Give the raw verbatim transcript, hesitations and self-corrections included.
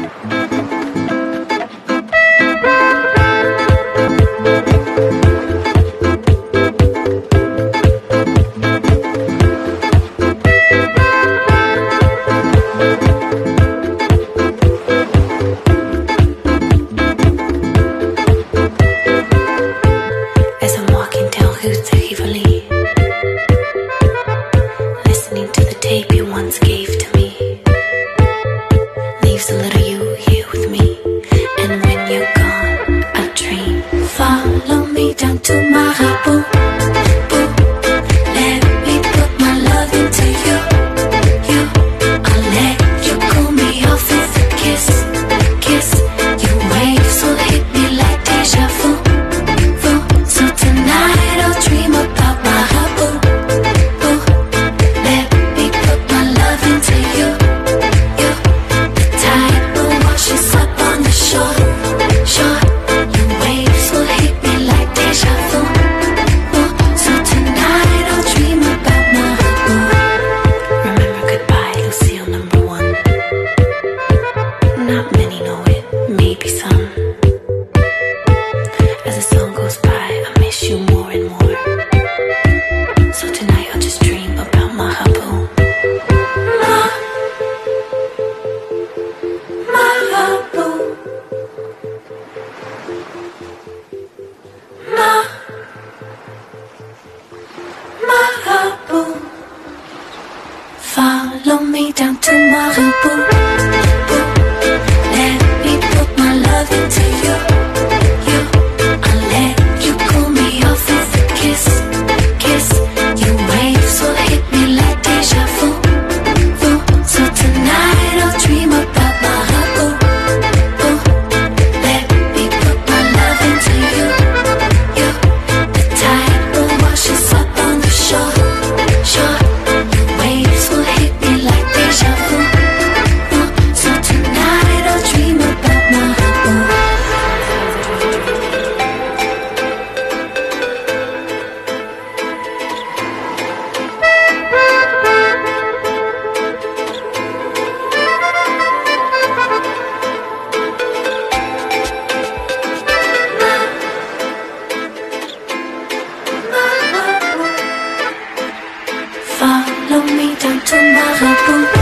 Follow me down to Malibu. Let me put my love into you. You, I'll let you cool me off with a kiss. Kiss, your waves will hit me like deja vu. vu. So tonight I'll dream about Malibu. Let me put my love into you. You, the tide will wash us up on the shore. Shore. Follow me down to Malibu.